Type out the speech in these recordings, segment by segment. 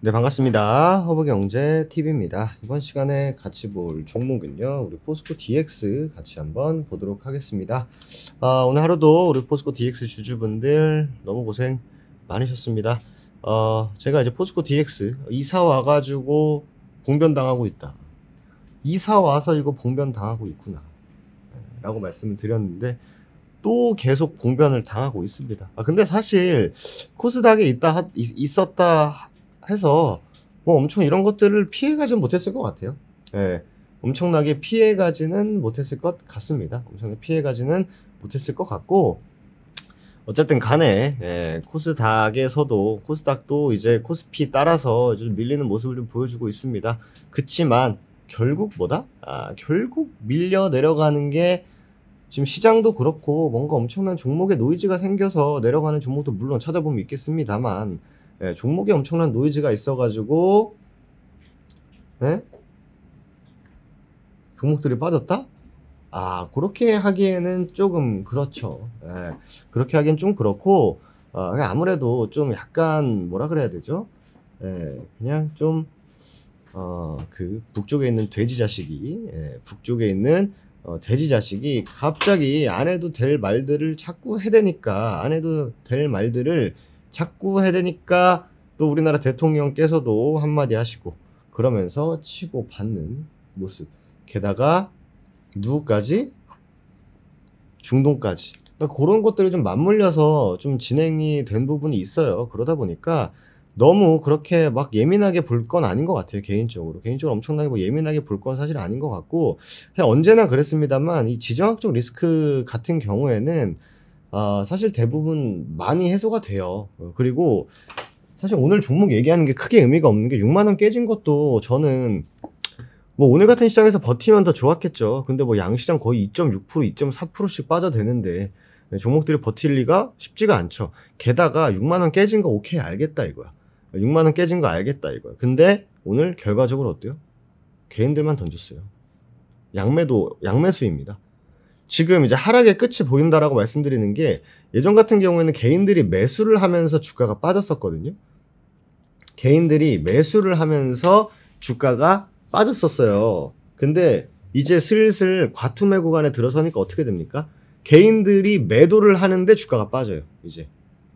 네, 반갑습니다. 허브경제TV입니다. 이번 시간에 같이 볼 종목은요, 우리 포스코 DX 같이 한번 보도록 하겠습니다. 오늘 하루도 우리 포스코 DX 주주분들 너무 고생 많으셨습니다. 제가 이제 포스코 DX 이사 와가지고 봉변당하고 있다. 이사 와서 이거 봉변당하고 있구나. 라고 말씀을 드렸는데, 또 계속 봉변을 당하고 있습니다. 근데 사실 코스닥에 있었다 해서 뭐 엄청 이런 것들을 피해가진 못했을 것 같아요. 예, 엄청나게 피해가지는 못했을 것 같습니다. 엄청나게 피해가지는 못했을 것 같고, 어쨌든 간에 코스닥도 이제 코스피 따라서 좀 밀리는 모습을 좀 보여주고 있습니다. 그치만 결국 뭐다? 결국 밀려 내려가는 게 지금 시장도 그렇고 뭔가 엄청난 종목에 노이즈가 생겨서 내려가는 종목도 물론 찾아보면 있겠습니다만, 종목에 엄청난 노이즈가 있어가지고 종목들이 빠졌다? 그렇게 하기에는 조금 그렇죠. 그렇게 하기엔 좀 그렇고, 아무래도 좀 약간 뭐라 그래야 되죠? 그냥 좀 그 북쪽에 있는 돼지 자식이 갑자기 안 해도 될 말들을 자꾸 해대니까 또 우리나라 대통령께서도 한마디 하시고 그러면서 치고 받는 모습. 게다가 누구까지? 중동까지. 그런 것들이 좀 맞물려서 좀 진행이 된 부분이 있어요. 그러다 보니까 너무 그렇게 막 예민하게 볼 건 아닌 것 같아요. 개인적으로 엄청나게 뭐 예민하게 볼 건 사실 아닌 것 같고, 그냥 언제나 그랬습니다만 이 지정학적 리스크 같은 경우에는 사실 대부분 많이 해소가 돼요. 그리고 사실 오늘 종목 얘기하는 게 크게 의미가 없는 게 6만원 깨진 것도 저는 뭐 오늘 같은 시장에서 버티면 더 좋았겠죠. 근데 뭐 양시장 거의 2.6%, 2.4%씩 빠져대는데 종목들이 버틸 리가 쉽지가 않죠. 게다가 6만원 깨진 거 오케이 알겠다 이거야. 6만원 깨진 거 알겠다 이거야. 근데 오늘 결과적으로 어때요? 개인들만 던졌어요. 양매수입니다. 지금 이제 하락의 끝이 보인다라고 말씀드리는 게, 예전 같은 경우에는 개인들이 매수를 하면서 주가가 빠졌었거든요. 개인들이 매수를 하면서 주가가 빠졌었어요. 근데 이제 슬슬 과투매 구간에 들어서니까 어떻게 됩니까? 개인들이 매도를 하는데 주가가 빠져요. 이제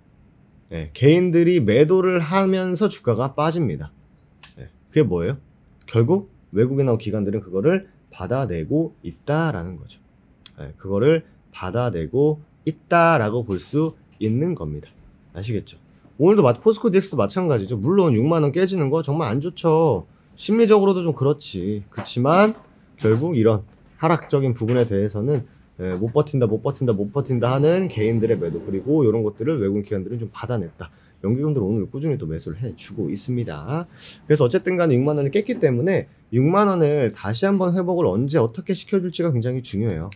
개인들이 매도를 하면서 주가가 빠집니다. 그게 뭐예요? 결국 외국인하고 기관들은 그거를 받아내고 있다라는 거죠. 그거를 받아내고 있다라고 볼 수 있는 겁니다. 아시겠죠? 오늘도 포스코 DX도 마찬가지죠. 물론 6만원 깨지는 거 정말 안 좋죠. 심리적으로도 좀 그렇지만 결국 이런 하락적인 부분에 대해서는 못 버틴다 하는 개인들의 매도, 그리고 이런 것들을 외국인 기관들은 좀 받아냈다. 연기금들 오늘 꾸준히 또 매수를 해주고 있습니다. 그래서 어쨌든 간에 6만원을 깼기 때문에 6만원을 다시 한번 회복을 언제 어떻게 시켜줄지가 굉장히 중요해요.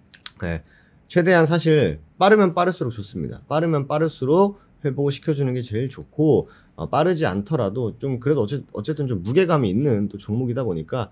최대한 사실 빠르면 빠를수록 좋습니다. 빠르면 빠를수록 회복을 시켜주는 게 제일 좋고, 빠르지 않더라도 좀 그래도 어쨌든 좀 무게감이 있는 또 종목이다 보니까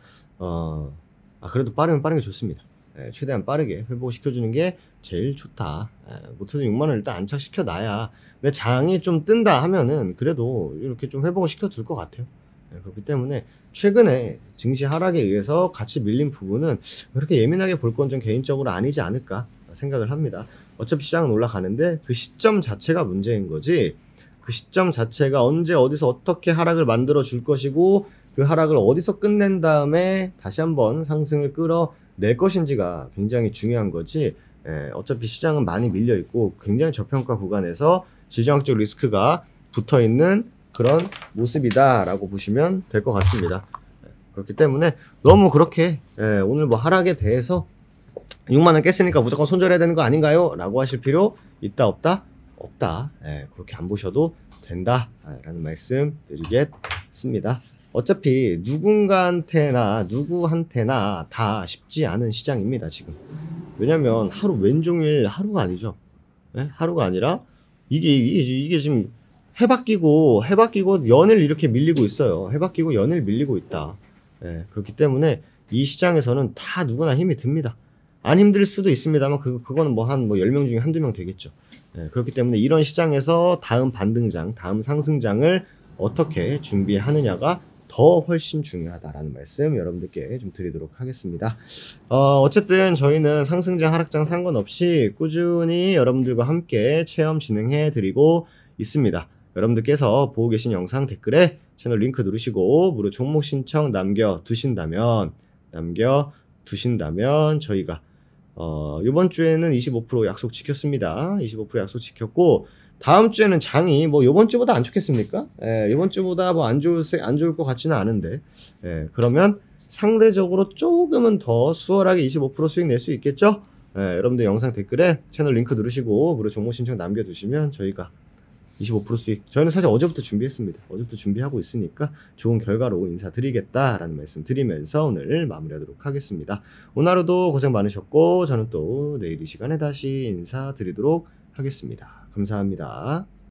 그래도 빠르면 빠른 게 좋습니다. 최대한 빠르게 회복시켜주는 게 제일 좋다. 못해도 6만원 일단 안착시켜놔야 내 장이 좀 뜬다 하면은 그래도 이렇게 좀 회복을 시켜줄 것 같아요. 그렇기 때문에 최근에 증시 하락에 의해서 같이 밀린 부분은 그렇게 예민하게 볼 건 좀 개인적으로 아니지 않을까 생각을 합니다. 어차피 시장은 올라가는데 그 시점 자체가 문제인 거지, 그 시점 자체가 언제 어디서 어떻게 하락을 만들어 줄 것이고 그 하락을 어디서 끝낸 다음에 다시 한번 상승을 끌어낼 것인지가 굉장히 중요한 거지. 어차피 시장은 많이 밀려 있고 굉장히 저평가 구간에서 지정학적 리스크가 붙어 있는 그런 모습이다 라고 보시면 될 것 같습니다. 그렇기 때문에 너무 그렇게 오늘 뭐 하락에 대해서 6만원 깼으니까 무조건 손절해야 되는 거 아닌가요? 라고 하실 필요 있다 없다? 없다. 그렇게 안 보셔도 된다 라는 말씀 드리겠습니다. 어차피 누구한테나 다 쉽지 않은 시장입니다 지금. 왜냐면 하루 왼종일, 하루가 아니죠. 하루가 아니라 이게 지금 해바뀌고 연일 이렇게 밀리고 있어요. 해바뀌고 연일 밀리고 있다. 그렇기 때문에 이 시장에서는 다 누구나 힘이 듭니다. 안 힘들 수도 있습니다만 그거는 뭐 한 10명 중에 한두 명 되겠죠. 그렇기 때문에 이런 시장에서 다음 반등장, 다음 상승장을 어떻게 준비하느냐가 더 훨씬 중요하다라는 말씀 여러분들께 좀 드리도록 하겠습니다. 어쨌든 저희는 상승장 하락장 상관없이 꾸준히 여러분들과 함께 체험 진행해 드리고 있습니다. 여러분들께서 보고 계신 영상 댓글에 채널 링크 누르시고 무료 종목 신청 남겨두신다면 저희가 이번 주에는 25% 약속 지켰습니다. 25% 약속 지켰고 다음 주에는 장이 뭐 이번 주보다 안 좋겠습니까? 이번 주보다 뭐 안 좋을 것 같지는 않은데, 그러면 상대적으로 조금은 더 수월하게 25% 수익 낼 수 있겠죠? 여러분들 영상 댓글에 채널 링크 누르시고 무료 종목 신청 남겨두시면 저희가 25% 수익, 저희는 사실 어제부터 준비했습니다. 어제부터 준비하고 있으니까 좋은 결과로 인사드리겠다라는 말씀 드리면서 오늘 마무리하도록 하겠습니다. 오늘 하루도 고생 많으셨고 저는 또 내일 이 시간에 다시 인사드리도록 하겠습니다. 감사합니다.